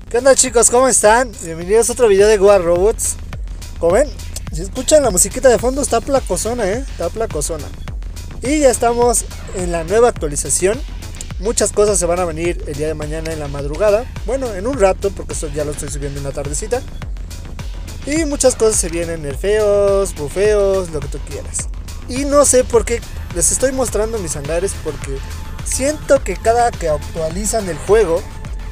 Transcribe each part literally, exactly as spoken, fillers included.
¿Qué onda, chicos? ¿Cómo están? Bienvenidos a otro video de War Robots. Como ven, si escuchan la musiquita de fondo, está placosona, ¿eh? Está placosona. Y ya estamos en la nueva actualización. Muchas cosas se van a venir el día de mañana en la madrugada. Bueno, en un rato, porque esto ya lo estoy subiendo en la tardecita. Y muchas cosas se vienen, nerfeos, bufeos, lo que tú quieras. Y no sé por qué les estoy mostrando mis hangares, porque siento que cada que actualizan el juego,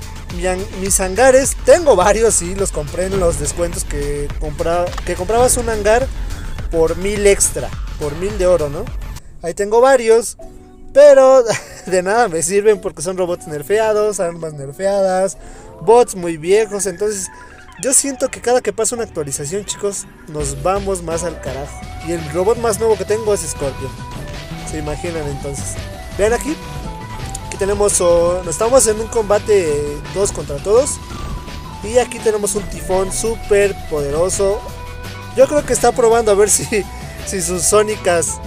mis hangares, tengo varios, sí, los compré en los descuentos que, compra, que comprabas un hangar por mil extra, por mil de oro, ¿no? Ahí tengo varios, pero de nada me sirven porque son robots nerfeados, armas nerfeadas, bots muy viejos. Entonces yo siento que cada que pasa una actualización, chicos, nos vamos más al carajo. Y el robot más nuevo que tengo es Scorpion. ¿Se imaginan entonces? Vean aquí. Aquí tenemos, oh, estamos en un combate todos contra todos. Y aquí tenemos un tifón súper poderoso. Yo creo que está probando a ver si, si sus sónicas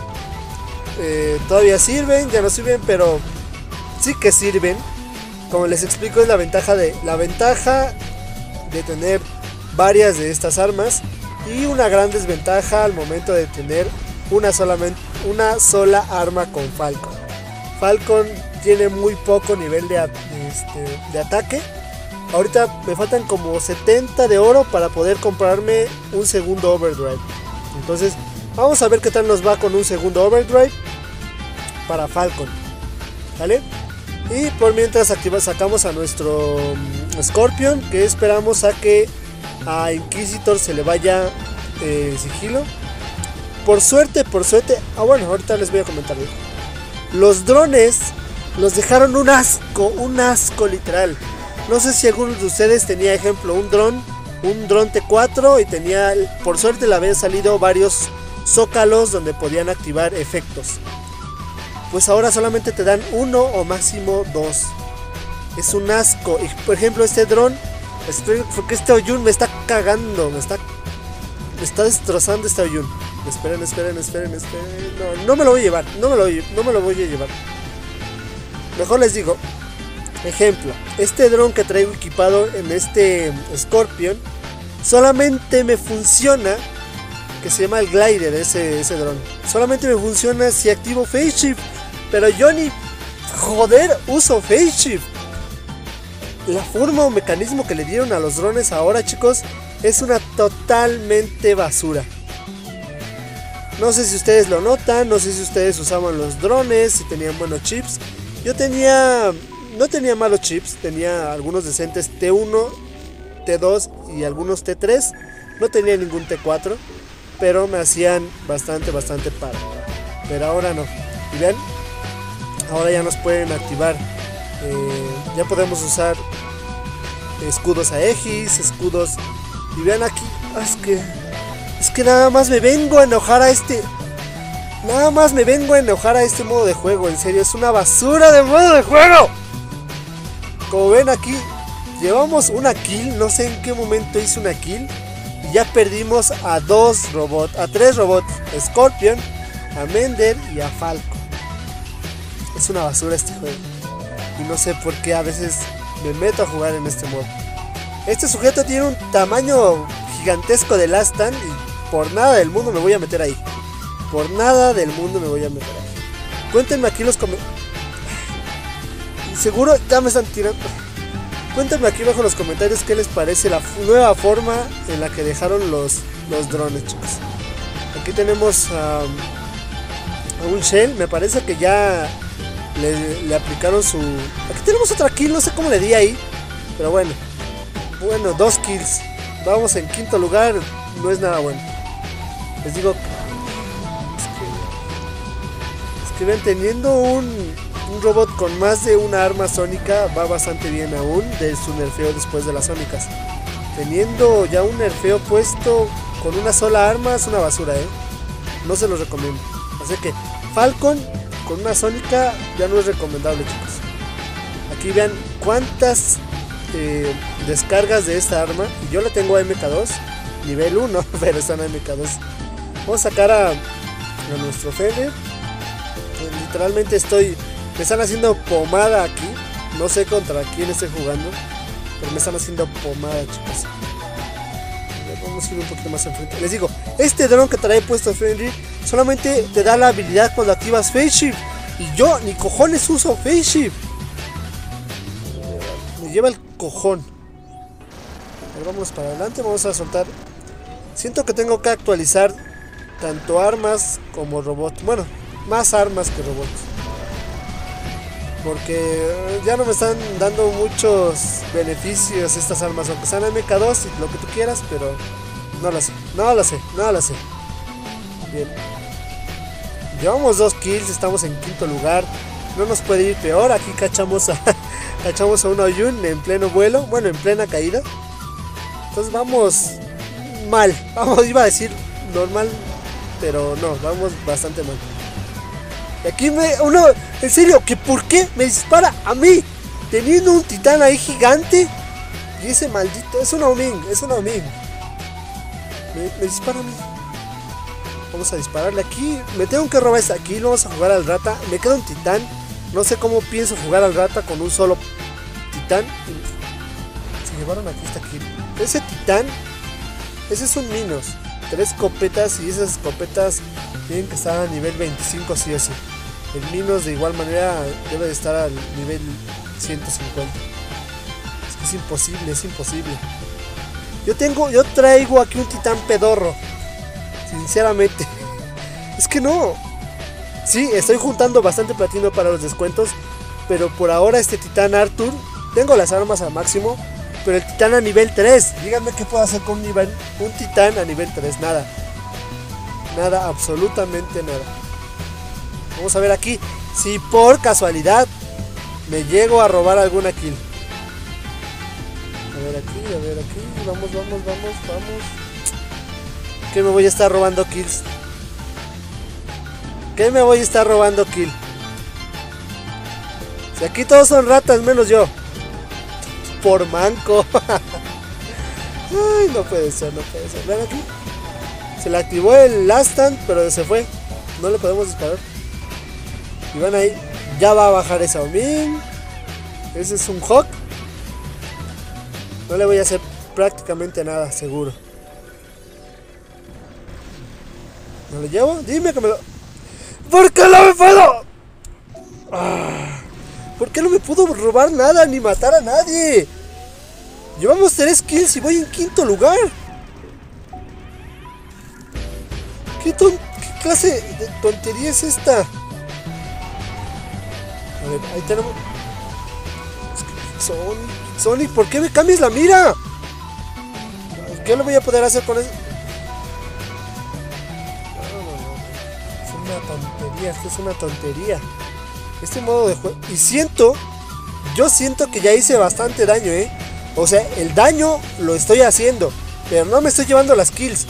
eh, todavía sirven. Ya no sirven, pero sí que sirven. Como les explico, es la ventaja de, la ventaja de tener varias de estas armas. Y una gran desventaja al momento de tener una, solamente, una sola arma con Falcon. Falcon tiene muy poco nivel de, este, de ataque. Ahorita me faltan como setenta de oro para poder comprarme un segundo overdrive. Entonces vamos a ver qué tal nos va con un segundo overdrive para Falcon, ¿vale? Y por mientras activa, sacamos a nuestro um, Scorpion, que esperamos a que a Inquisitor se le vaya eh, sigilo. Por suerte, por suerte. Ah, bueno, ahorita les voy a comentar. Los drones los dejaron un asco, un asco literal. No sé si alguno de ustedes tenía, ejemplo, un dron, un dron T cuatro y tenía, por suerte le habían salido varios zócalos donde podían activar efectos. Pues ahora solamente te dan uno o máximo dos. Es un asco. Y por ejemplo, este dron, porque este Oyun me está cagando, me está, me está destrozando este Oyun. Esperen, esperen, esperen, esperen. No, no me lo voy a llevar, no me lo, no me lo voy a llevar. Mejor les digo, ejemplo, este dron que traigo equipado en este Scorpion solamente me funciona, que se llama el glider, ese, ese dron. Solamente me funciona si activo Phase Shift, pero yo ni joder uso Phase Shift. La forma o mecanismo que le dieron a los drones ahora, chicos, es una totalmente basura. No sé si ustedes lo notan, no sé si ustedes usaban los drones, si tenían buenos chips. Yo tenía, no tenía malos chips, tenía algunos decentes T uno, T dos y algunos T tres. No tenía ningún T cuatro, pero me hacían bastante, bastante paro. Pero ahora no. Y vean, ahora ya nos pueden activar. Eh, ya podemos usar escudos Aegis, escudos. Y vean aquí, es que, es que nada más me vengo a enojar a este. Nada más me vengo a enojar a este modo de juego. En serio, es una basura de modo de juego. Como ven aquí, llevamos una kill. No sé en qué momento hice una kill. Y ya perdimos a dos robots, a tres robots: Scorpion, a Mender y a Falcon. Es una basura este juego. Y no sé por qué a veces me meto a jugar en este modo. Este sujeto tiene un tamaño gigantesco de Last Stand. Y por nada del mundo me voy a meter ahí. Por nada del mundo me voy a meter ahí. Cuéntenme aquí los comentarios. Seguro ya me están tirando. Cuéntenme aquí abajo en los comentarios qué les parece la nueva forma en la que dejaron los, los drones, chicos. Aquí tenemos um, a un Shell. Me parece que ya le, le aplicaron su... Aquí tenemos otra kill, no sé cómo le di ahí, pero bueno. Bueno, dos kills. Vamos en quinto lugar. No es nada bueno. Les digo, es que ven, teniendo un, un robot con más de una arma sónica va bastante bien aún de su nerfeo después de las sónicas. Teniendo ya un nerfeo puesto con una sola arma es una basura, ¿eh? No se los recomiendo. Así que Falcon con una sónica ya no es recomendable, chicos. Aquí vean cuántas eh, descargas de esta arma. Y yo la tengo a M K dos, nivel uno, pero está en M K dos. Vamos a sacar a, a nuestro Fender. Literalmente estoy... Me están haciendo pomada aquí. No sé contra quién estoy jugando. Pero me están haciendo pomada, chicos. Vamos a ir un poquito más enfrente. Les digo, este dron que trae puesto Fenrir solamente te da la habilidad cuando activas Phase Shift. Y yo ni cojones uso Phase Shift. Me lleva el cojón. Ahora vamos para adelante, vamos a soltar. Siento que tengo que actualizar tanto armas como robots. Bueno, más armas que robots. Porque ya no me están dando muchos beneficios estas armas, aunque sean M K dos y lo que tú quieras, pero no lo sé, no lo sé, no lo sé. Bien. Llevamos dos kills, estamos en quinto lugar. No nos puede ir peor. Aquí cachamos a, cachamos a un Oyun en pleno vuelo, bueno, en plena caída. Entonces vamos mal. Vamos, iba a decir normal, pero no, vamos bastante mal. Y aquí me... Uno... En serio, ¿que por qué me dispara a mí? Teniendo un titán ahí gigante. Y ese maldito... Es un Omin, es un Omin. Me, me dispara a mí. Vamos a dispararle aquí. Me tengo que robar esta. Aquí vamos a jugar al rata. Me queda un titán. No sé cómo pienso jugar al rata con un solo titán. Se llevaron aquí esta kill. Ese titán... Ese es un Minos. Tres escopetas y esas escopetas tienen que estar a nivel veinticinco sí o sí. El Minos de igual manera debe de estar al nivel ciento cincuenta. Es que es imposible, es imposible. Yo tengo, yo traigo aquí un titán pedorro. Sinceramente. Es que no. Sí, estoy juntando bastante platino para los descuentos. Pero por ahora este titán Arthur, tengo las armas al máximo. Pero el titán a nivel tres. Díganme qué puedo hacer con un, nivel, un titán a nivel tres. Nada. Nada, absolutamente nada. Vamos a ver aquí si por casualidad me llego a robar alguna kill. A ver aquí, a ver aquí. Vamos, vamos, vamos, vamos. ¿Qué me voy a estar robando kills? ¿Qué me voy a estar robando kill? Si aquí todos son ratas menos yo. Por manco. Ay, no puede ser, no puede ser. Ven aquí. Se le activó el last stand, pero se fue. No le podemos disparar. Y van ahí. Ya va a bajar esa Omin. Ese es un Hawk. No le voy a hacer prácticamente nada, seguro. ¿No lo llevo? Dime que me lo... ¿Por qué no me puedo? Ah, ¿por qué no me puedo robar nada ni matar a nadie? Llevamos tres kills y voy en quinto lugar. ¿Qué, ton ¿Qué clase de tontería es esta? A ver, ahí tenemos... Sonic, Sonic, ¿por qué me cambias la mira? ¿Qué le voy a poder hacer con eso? No, no, no. Es una tontería, esto es una tontería. Este modo de juego... Y siento... Yo siento que ya hice bastante daño, ¿eh? O sea, el daño lo estoy haciendo, pero no me estoy llevando las kills.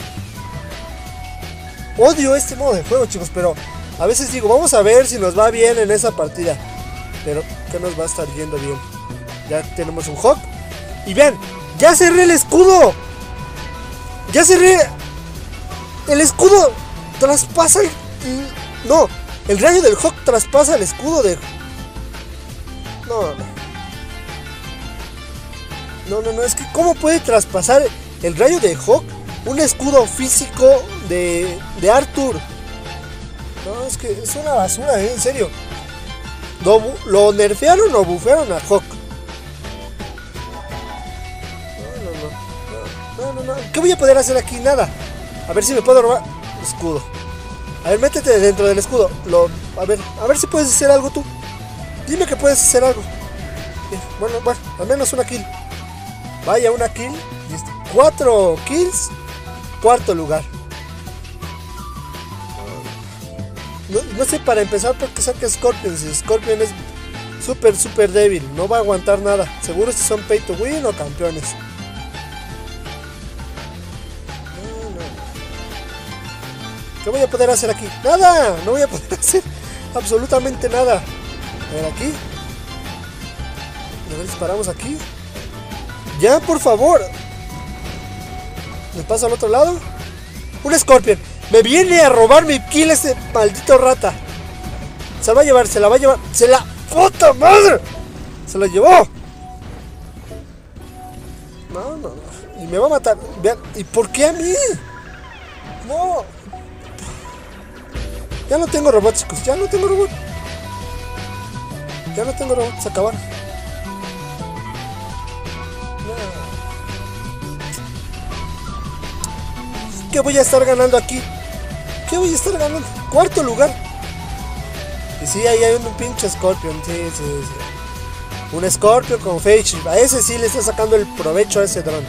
Odio este modo de juego, chicos, pero a veces digo, vamos a ver si nos va bien en esa partida. Pero que nos va a estar yendo bien. Ya tenemos un Hawk. Y vean, ya cerré el escudo. Ya cerré. El escudo traspasa el... No, el rayo del Hawk traspasa el escudo de... No, no. No, no, no, es que ¿cómo puede traspasar el rayo de Hawk un escudo físico de, de Arthur? No, es que es una basura, ¿eh? En serio. Lo, lo nerfearon o bufearon a Hawk. No, no, no, no, no, no. ¿Qué voy a poder hacer aquí? Nada. A ver si me puedo robar escudo. A ver, métete dentro del escudo. Lo, a ver, a ver si puedes hacer algo tú. Dime que puedes hacer algo. Bien, bueno, bueno, al menos una kill. Vaya, una kill. Cuatro kills. Cuarto lugar. No, no sé para empezar por qué saca Scorpion. Si Scorpion es súper, súper débil. No va a aguantar nada. Seguro si son pay to win o campeones. No, no. ¿Qué voy a poder hacer aquí? Nada. No voy a poder hacer absolutamente nada. A ver aquí. A ver, disparamos aquí. Ya, por favor. ¿Me paso al otro lado? Un Scorpion. Me viene a robar mi kill este maldito rata. Se la va a llevar, se la va a llevar. ¡Se la puta madre! Se la llevó. No, no, no. Y me va a matar. Vean. ¿Y por qué a mí? No. Ya no tengo robots, chicos. Ya no tengo robots. Ya no tengo robots. Se acabaron. ¿Qué voy a estar ganando aquí? ¿Qué voy a estar ganando? Cuarto lugar. Y sí, ahí hay un, un pinche Scorpion. Sí, sí, sí. Un Scorpion con Face Shield. A ese sí le está sacando el provecho a ese dron.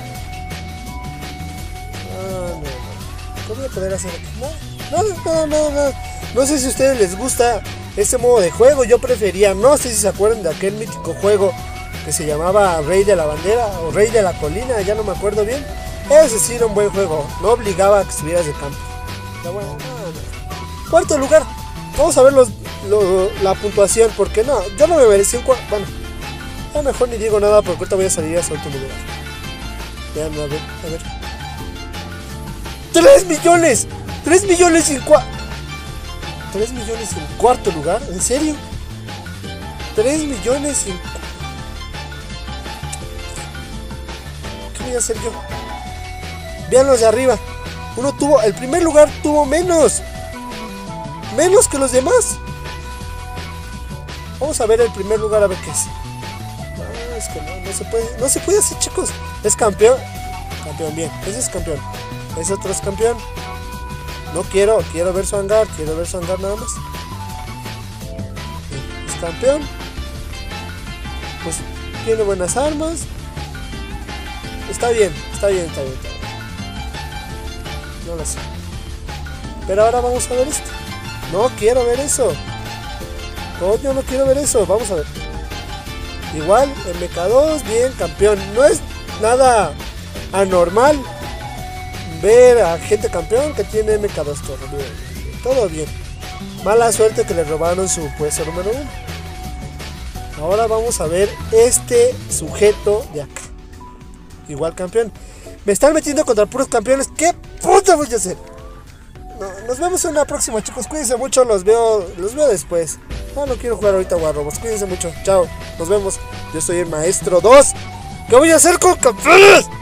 No, no, no. ¿Qué voy a poder hacer aquí? No, no, no, no, no. No sé si a ustedes les gusta este modo de juego. Yo prefería, no sé si se acuerdan de aquel mítico juego que se llamaba Rey de la Bandera o Rey de la Colina, ya no me acuerdo bien. Ese sí era un buen juego, no obligaba a que estuvieras de campo. Pero bueno, no, no. Cuarto lugar, vamos a ver los, lo, la puntuación, porque no, yo no me merecí un cuarto. Bueno, a lo mejor ni digo nada porque ahorita voy a salir a ese último lugar. Vean, a ver, a ver. ¡Tres millones! ¡Tres millones en cuarto! ¿Tres millones en cuarto lugar? ¿En serio? ¡Tres millones en... ¿Qué voy a hacer yo? Vean los de arriba. Uno tuvo, el primer lugar tuvo menos. Menos que los demás. Vamos a ver el primer lugar a ver qué es. No, es que no, no se puede. No se puede hacer, chicos. Es campeón. Campeón, bien. Ese es campeón. Ese otro es campeón. No quiero, quiero ver su hangar. Quiero ver su hangar nada más. Es campeón. Pues tiene buenas armas. Está bien, está bien, está bien, está bien. No lo sé. Pero ahora vamos a ver esto. No quiero ver eso. No, yo no quiero ver eso. Vamos a ver. Igual, M K dos, bien, campeón. No es nada anormal ver a gente campeón que tiene M K dos. Todo bien. Todo bien. Mala suerte que le robaron su puesto número uno. Ahora vamos a ver este sujeto de acá. Igual campeón. Me están metiendo contra puros campeones. ¿Qué puta voy a hacer? No, nos vemos en la próxima, chicos. Cuídense mucho. Los veo, los veo después. No, no quiero jugar ahorita War Robots. Cuídense mucho. Chao. Nos vemos. Yo soy el Maestro dos. ¿Qué voy a hacer con campeones?